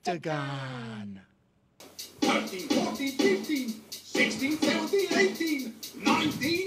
Octagon. 13, 14, 15, 16, 17, 18, 19,